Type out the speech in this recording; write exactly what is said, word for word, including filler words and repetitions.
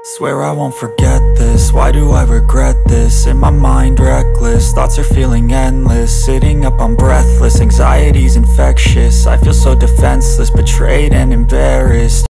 Swear I won't forget this, why do I regret this? In my mind reckless, thoughts are feeling endless. Sitting up, I'm breathless, anxiety's infectious. I feel so defenseless, betrayed and embarrassed.